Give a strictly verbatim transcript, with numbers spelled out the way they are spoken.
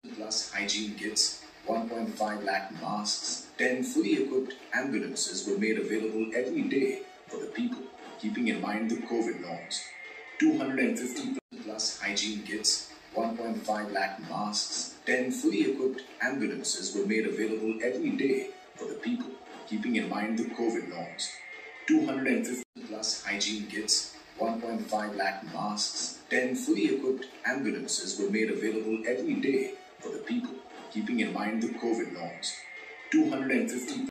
plus hygiene kits, one point five lakh masks, ten fully equipped ambulances were made available every day for the people, keeping in mind the COVID norms. two hundred fifty plus hygiene kits, one point five lakh masks, ten fully equipped ambulances were made available every day for the people, keeping in mind the COVID norms. two hundred fifty plus hygiene kits, one point five lakh masks, ten fully equipped ambulances were made available every day for the people, keeping in mind the COVID norms. two hundred fifty